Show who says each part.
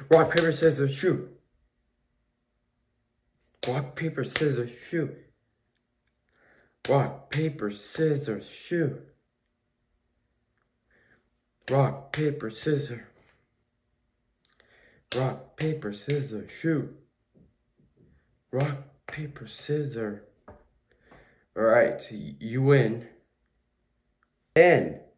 Speaker 1: Rock, paper, scissors, shoot. Rock, paper, scissors, shoot. Rock, paper, scissors, shoot. Rock, paper, scissors. Rock, paper, scissors, shoot. Rock, paper, scissors. Alright, you win. 10.